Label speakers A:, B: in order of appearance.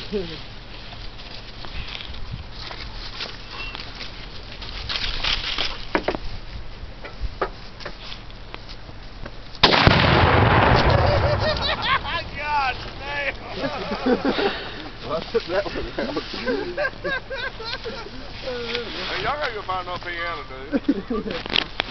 A: God damn!
B: Well, I took that one out.
A: Hey, y'all gotta go find no piano, dude.